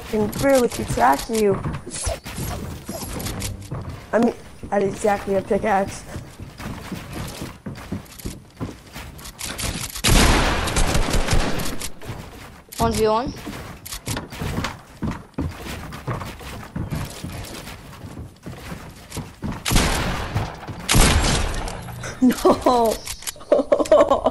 can barely keep track of you. I mean, at exactly a pickaxe. 1v1. No.